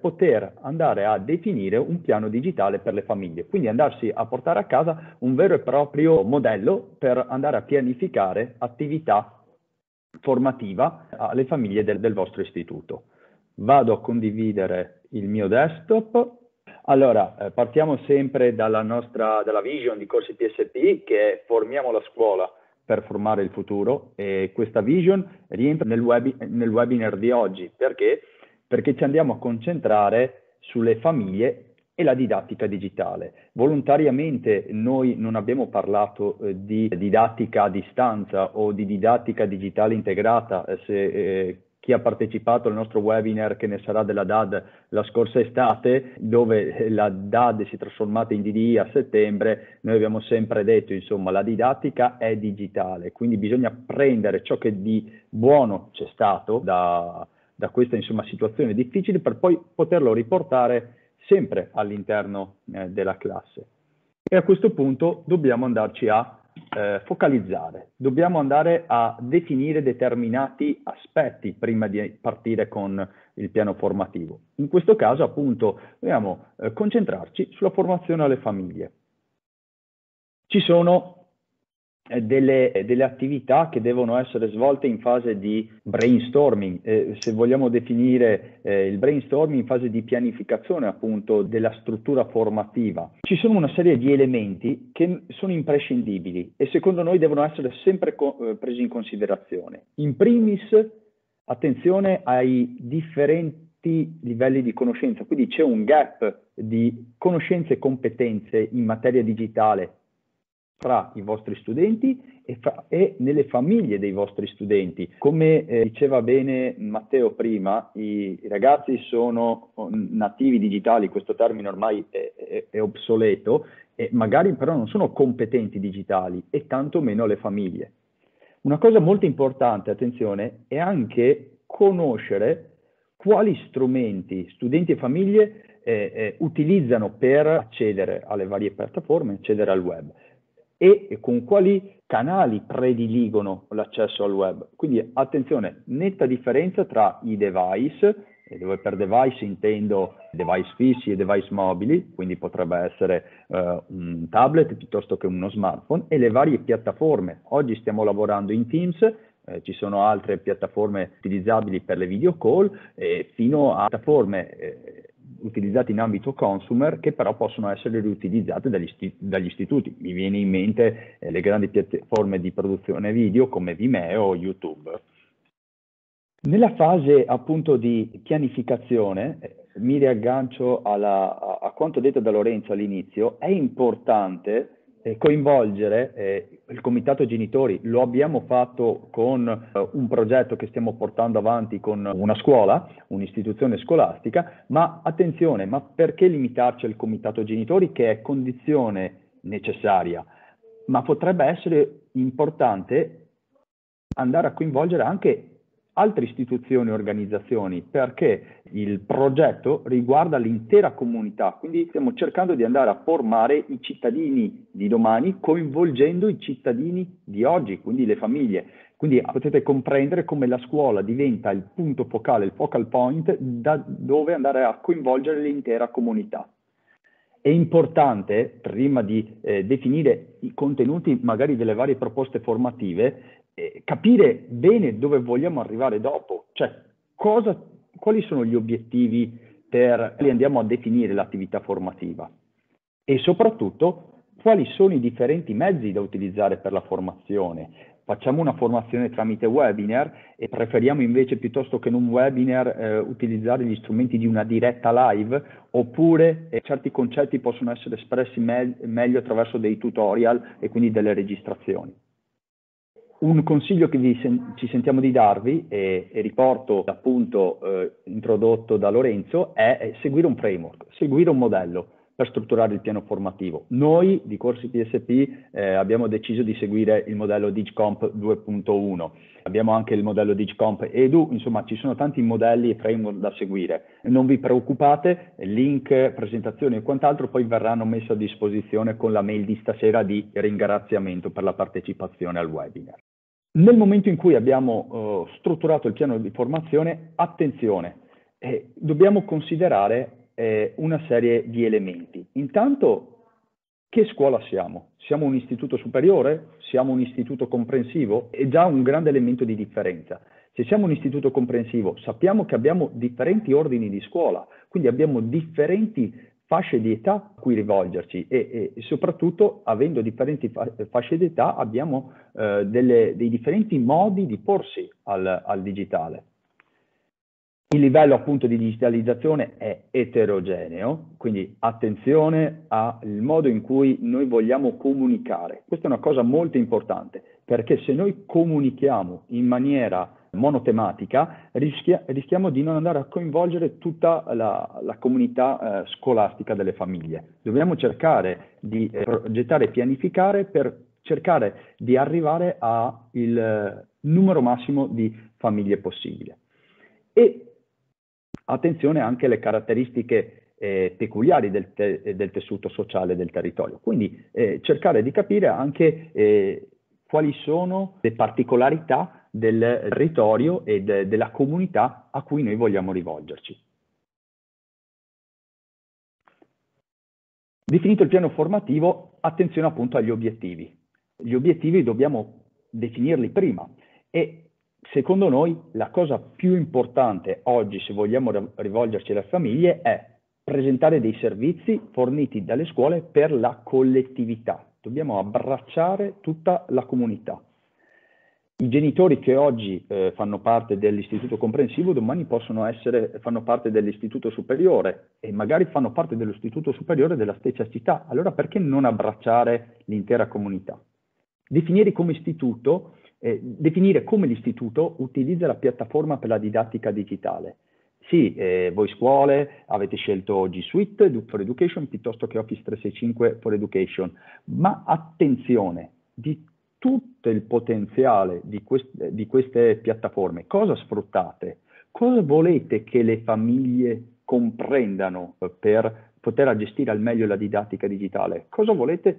poter andare a definire un piano digitale per le famiglie, quindi andarsi a portare a casa un vero e proprio modello per andare a pianificare attività formativa alle famiglie del vostro istituto. Vado a condividere il mio desktop. Allora, partiamo sempre dalla vision di Corsi PSP, che è formiamo la scuola per formare il futuro, e questa vision rientra nel webinar di oggi. Perché? Perché ci andiamo a concentrare sulle famiglie e la didattica digitale. Volontariamente noi non abbiamo parlato di didattica a distanza o di didattica digitale integrata. Chi ha partecipato al nostro webinar, che ne sarà della DAD la scorsa estate, dove la DAD si è trasformata in DDI a settembre, noi abbiamo sempre detto, insomma, la didattica è digitale, quindi bisogna prendere ciò che di buono c'è stato da questa, insomma, situazione difficile, per poi poterlo riportare sempre all'interno della classe. E a questo punto dobbiamo andarci a focalizzare, dobbiamo andare a definire determinati aspetti prima di partire con il piano formativo. In questo caso, appunto, dobbiamo concentrarci sulla formazione alle famiglie. Ci sono delle attività che devono essere svolte in fase di brainstorming, se vogliamo definire il brainstorming in fase di pianificazione, appunto, della struttura formativa. Ci sono una serie di elementi che sono imprescindibili e secondo noi devono essere sempre presi in considerazione. In primis, attenzione ai differenti livelli di conoscenza, quindi c'è un gap di conoscenze e competenze in materia digitale fra i vostri studenti e nelle famiglie dei vostri studenti. Come diceva bene Matteo prima, i ragazzi sono nativi digitali, questo termine ormai è obsoleto, e magari però non sono competenti digitali, e tanto meno le famiglie. Una cosa molto importante, attenzione, è anche conoscere quali strumenti studenti e famiglie utilizzano per accedere alle varie piattaforme, accedere al web, e con quali canali prediligono l'accesso al web. Quindi attenzione, netta differenza tra i device, e dove per device intendo device fissi e device mobili, quindi potrebbe essere un tablet piuttosto che uno smartphone, e le varie piattaforme. Oggi stiamo lavorando in Teams, ci sono altre piattaforme utilizzabili per le video call, fino a piattaforme utilizzate in ambito consumer, che però possono essere riutilizzate dagli istituti. Mi viene in mente le grandi piattaforme di produzione video come Vimeo o YouTube. Nella fase, appunto, di pianificazione, mi riaggancio a quanto detto da Lorenzo all'inizio, è importante coinvolgere il comitato genitori. Lo abbiamo fatto con un progetto che stiamo portando avanti con una scuola, un'istituzione scolastica, ma attenzione, ma perché limitarci al comitato genitori, che è condizione necessaria, ma potrebbe essere importante andare a coinvolgere anche altre istituzioni e organizzazioni, perché il progetto riguarda l'intera comunità, quindi stiamo cercando di andare a formare i cittadini di domani coinvolgendo i cittadini di oggi, quindi le famiglie. Quindi potete comprendere come la scuola diventa il punto focale, il focal point da dove andare a coinvolgere l'intera comunità. È importante, prima di definire i contenuti magari delle varie proposte formative, capire bene dove vogliamo arrivare dopo, cioè quali sono gli obiettivi per cui andiamo a definire l'attività formativa, e soprattutto quali sono i differenti mezzi da utilizzare per la formazione. Facciamo una formazione tramite webinar e preferiamo invece, piuttosto che in un webinar, utilizzare gli strumenti di una diretta live, oppure certi concetti possono essere espressi meglio attraverso dei tutorial e quindi delle registrazioni. Un consiglio che ci sentiamo di darvi, e riporto appunto introdotto da Lorenzo, è seguire un framework, seguire un modello per strutturare il piano formativo. Noi di Corsi PSP abbiamo deciso di seguire il modello DigComp 2.1, abbiamo anche il modello DigComp Edu, insomma ci sono tanti modelli e framework da seguire. Non vi preoccupate, link, presentazioni e quant'altro poi verranno messi a disposizione con la mail di stasera di ringraziamento per la partecipazione al webinar. Nel momento in cui abbiamo strutturato il piano di formazione, attenzione, dobbiamo considerare una serie di elementi. Intanto, che scuola siamo? Siamo un istituto superiore? Siamo un istituto comprensivo? È già un grande elemento di differenza. Se siamo un istituto comprensivo, sappiamo che abbiamo differenti ordini di scuola, quindi abbiamo differenti fasce di età a cui rivolgerci e soprattutto, avendo differenti fasce di età, abbiamo dei differenti modi di porsi al digitale. Il livello appunto di digitalizzazione è eterogeneo, quindi attenzione al modo in cui noi vogliamo comunicare. Questa è una cosa molto importante, perché se noi comunichiamo in maniera monotematica rischiamo di non andare a coinvolgere tutta la comunità scolastica delle famiglie. Dobbiamo cercare di progettare e pianificare per cercare di arrivare al numero massimo di famiglie possibile. E attenzione anche alle caratteristiche peculiari del tessuto sociale del territorio. Quindi cercare di capire anche quali sono le particolarità del territorio e della comunità a cui noi vogliamo rivolgerci. Definito il piano formativo, attenzione appunto agli obiettivi. Gli obiettivi dobbiamo definirli prima e secondo noi la cosa più importante oggi, se vogliamo rivolgerci alle famiglie, è presentare dei servizi forniti dalle scuole per la collettività. Dobbiamo abbracciare tutta la comunità. I genitori che oggi fanno parte dell'istituto comprensivo domani fanno parte dell'istituto superiore e magari fanno parte dell'istituto superiore della stessa città. Allora perché non abbracciare l'intera comunità? Definire come l'istituto utilizza la piattaforma per la didattica digitale. Sì, voi scuole avete scelto G Suite for Education piuttosto che Office 365 for Education, ma attenzione, di tutto il potenziale di queste piattaforme, cosa sfruttate? Cosa volete che le famiglie comprendano per poter gestire al meglio la didattica digitale? Cosa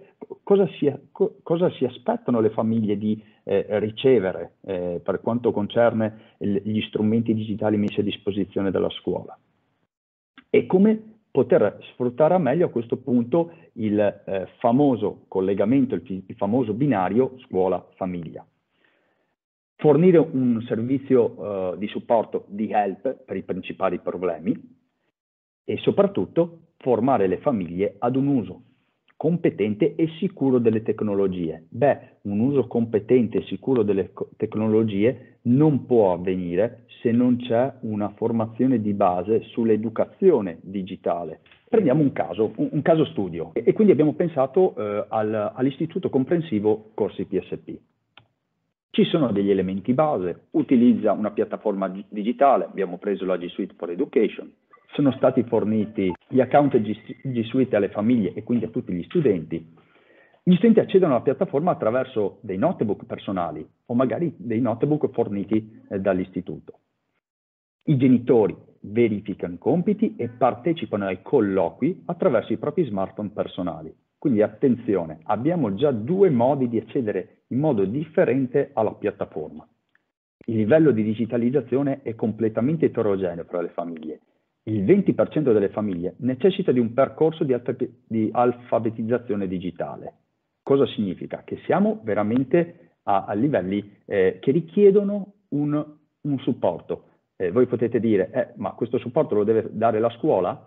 si aspettano le famiglie di ricevere per quanto concerne gli strumenti digitali messi a disposizione dalla scuola? E come poter sfruttare a meglio a questo punto il famoso collegamento, il famoso binario scuola-famiglia. Fornire un servizio di supporto, di help per i principali problemi e soprattutto formare le famiglie ad un uso competente e sicuro delle tecnologie. Un uso competente e sicuro delle tecnologie non può avvenire se non c'è una formazione di base sull'educazione digitale. Prendiamo un caso studio e quindi abbiamo pensato all'istituto comprensivo Corsi PSP. Ci sono degli elementi base, utilizza una piattaforma digitale, abbiamo preso la G Suite for Education, sono stati forniti gli account G Suite alle famiglie e quindi a tutti gli studenti. Gli studenti accedono alla piattaforma attraverso dei notebook personali o magari dei notebook forniti dall'istituto. I genitori verificano i compiti e partecipano ai colloqui attraverso i propri smartphone personali. Quindi attenzione, abbiamo già due modi di accedere in modo differente alla piattaforma. Il livello di digitalizzazione è completamente eterogeneo tra le famiglie. Il 20% delle famiglie necessita di un percorso di alfabetizzazione digitale. Cosa significa? Che siamo veramente a livelli che richiedono un supporto. Voi potete dire, ma questo supporto lo deve dare la scuola?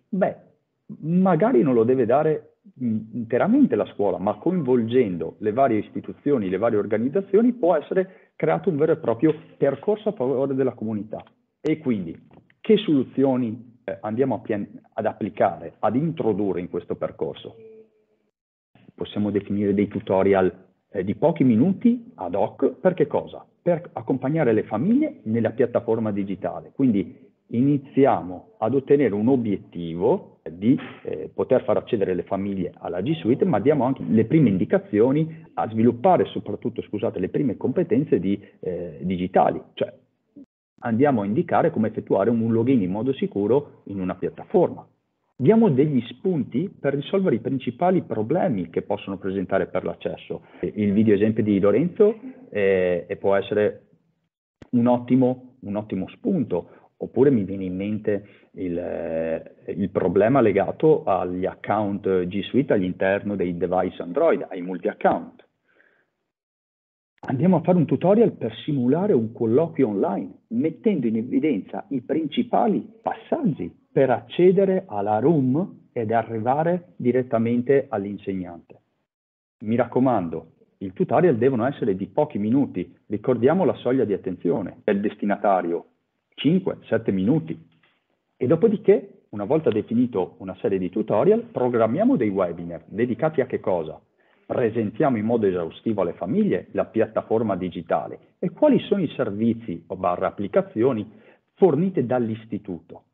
Magari non lo deve dare interamente la scuola, ma coinvolgendo le varie istituzioni, le varie organizzazioni, può essere creato un vero e proprio percorso a favore della comunità. E quindi, che soluzioni andiamo ad applicare, ad introdurre in questo percorso? Possiamo definire dei tutorial di pochi minuti ad hoc, per che cosa? Per accompagnare le famiglie nella piattaforma digitale. Quindi iniziamo ad ottenere un obiettivo di poter far accedere le famiglie alla G Suite, ma diamo anche le prime indicazioni a sviluppare soprattutto, le prime competenze digitali, cioè andiamo a indicare come effettuare un login in modo sicuro in una piattaforma. Diamo degli spunti per risolvere i principali problemi che possono presentare per l'accesso. Il video esempio di Lorenzo può essere un ottimo spunto, Oppure mi viene in mente il problema legato agli account G Suite all'interno dei device Android, ai multi-account. Andiamo a fare un tutorial per simulare un colloquio online, mettendo in evidenza i principali passaggi per accedere alla room ed arrivare direttamente all'insegnante. Mi raccomando, i tutorial devono essere di pochi minuti, ricordiamo la soglia di attenzione del destinatario, 5-7 minuti. E dopodiché, una volta definito una serie di tutorial, programmiamo dei webinar dedicati a che cosa? Presentiamo in modo esaustivo alle famiglie la piattaforma digitale e quali sono i servizi o applicazioni fornite dall'istituto.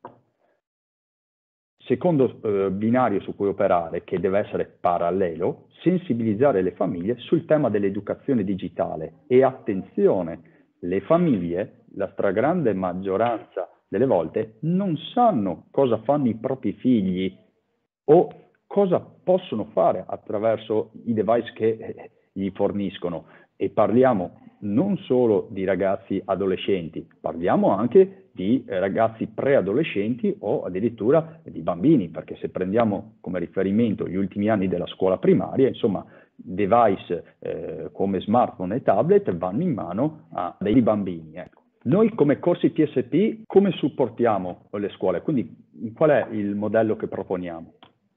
Secondo binario su cui operare, che deve essere parallelo, sensibilizzare le famiglie sul tema dell'educazione digitale e attenzione, le famiglie, la stragrande maggioranza delle volte, non sanno cosa fanno i propri figli o cosa possono fare attraverso i device che gli forniscono. E parliamo non solo di ragazzi adolescenti, parliamo anche di ragazzi preadolescenti o addirittura di bambini, perché se prendiamo come riferimento gli ultimi anni della scuola primaria, insomma, device come smartphone e tablet vanno in mano a dei bambini. Ecco. Noi come corsi PSP come supportiamo le scuole? Quindi qual è il modello che proponiamo?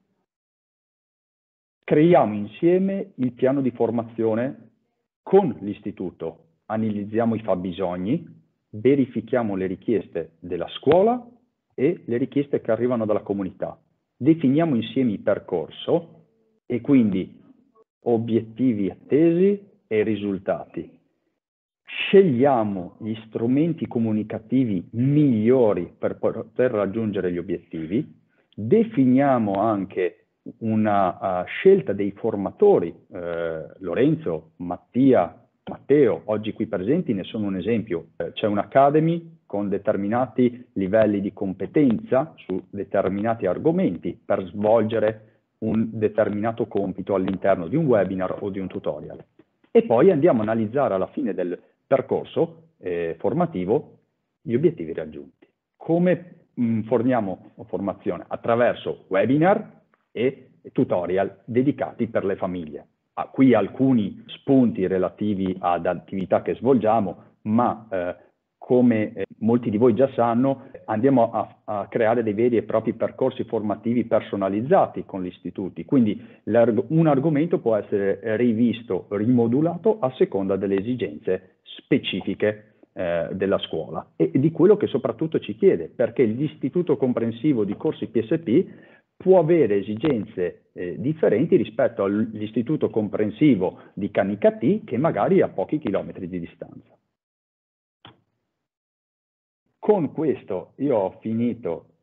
Creiamo insieme il piano di formazione con l'istituto, analizziamo i fabbisogni, verifichiamo le richieste della scuola e le richieste che arrivano dalla comunità. Definiamo insieme il percorso e quindi obiettivi attesi e risultati. Scegliamo gli strumenti comunicativi migliori per poter raggiungere gli obiettivi, definiamo anche una scelta dei formatori, Lorenzo, Mattia, Matteo, oggi qui presenti ne sono un esempio. C'è un'Academy con determinati livelli di competenza su determinati argomenti per svolgere un determinato compito all'interno di un webinar o di un tutorial. E poi andiamo a analizzare alla fine del percorso formativo gli obiettivi raggiunti. Come forniamo formazione? Attraverso webinar e tutorial dedicati per le famiglie. Qui alcuni spunti relativi ad attività che svolgiamo, ma come molti di voi già sanno, andiamo a creare dei veri e propri percorsi formativi personalizzati con gli istituti, quindi un argomento può essere rivisto, rimodulato a seconda delle esigenze specifiche della scuola e di quello che soprattutto ci chiede, perché l'istituto comprensivo di corsi PSP può avere esigenze differenti rispetto all'istituto comprensivo di Canicattì che magari è a pochi chilometri di distanza. Con questo io ho finito